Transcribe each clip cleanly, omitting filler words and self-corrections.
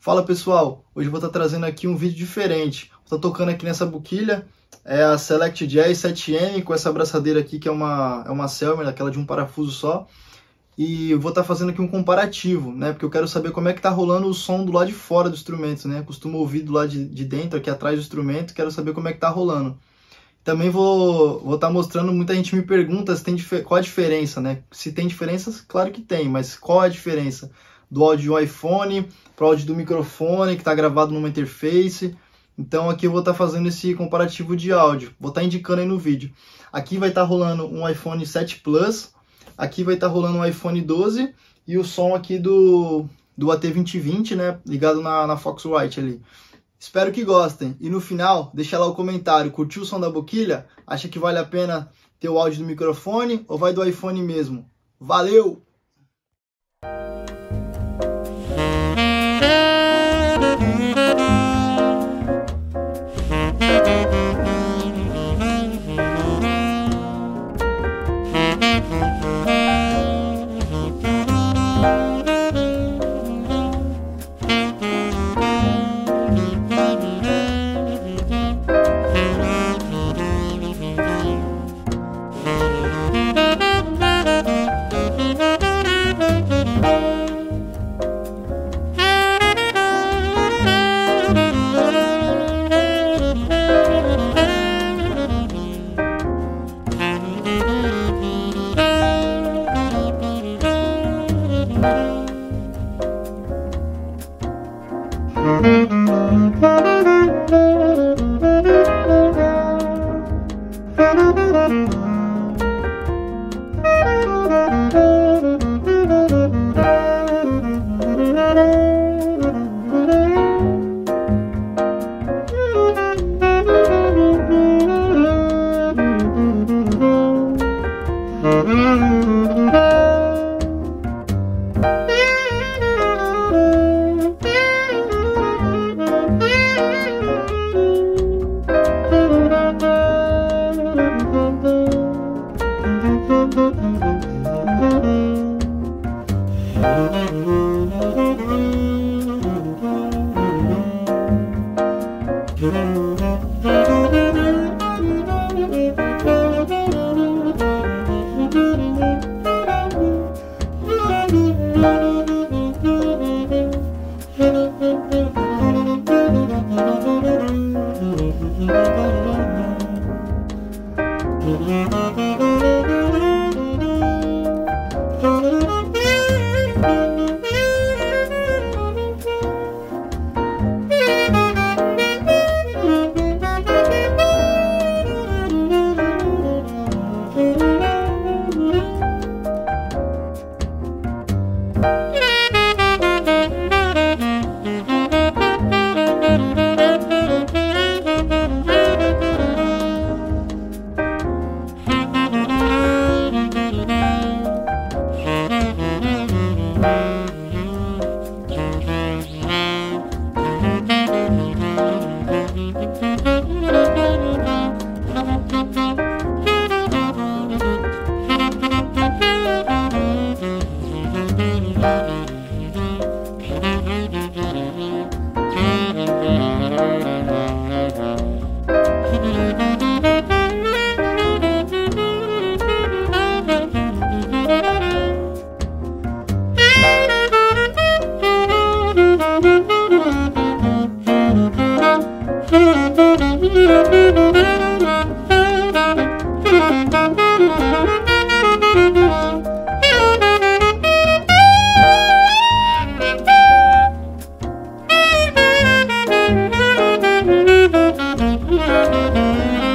Fala pessoal, hoje eu vou estar trazendo aqui um vídeo diferente. Estou tocando aqui nessa boquilha, é a Select Jazz 7M com essa abraçadeira aqui que é uma Selmer, aquela de um parafuso só. E eu vou estar fazendo aqui um comparativo, né? Porque eu quero saber como é que tá rolando o som do lado de fora do instrumento, né? Costumo ouvir do lado de dentro, aqui atrás do instrumento, quero saber como é que tá rolando. Também vou estar mostrando, muita gente me pergunta se tem qual a diferença, né? Se tem diferença, claro que tem, mas qual é a diferença do áudio de um iPhone para o áudio do microfone que está gravado numa interface. Então aqui eu vou estar fazendo esse comparativo de áudio, vou estar indicando aí no vídeo. Aqui vai estar rolando um iPhone 7 Plus, aqui vai estar rolando um iPhone 12 e o som aqui do AT2020, né, ligado na Foxrite ali. Espero que gostem. E no final, deixa lá o comentário, curtiu o som da boquilha? Acha que vale a pena ter o áudio do microfone ou vai do iPhone mesmo? Valeu!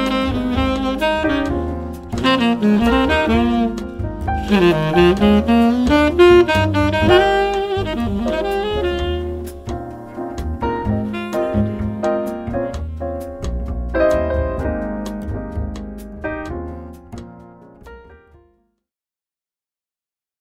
Música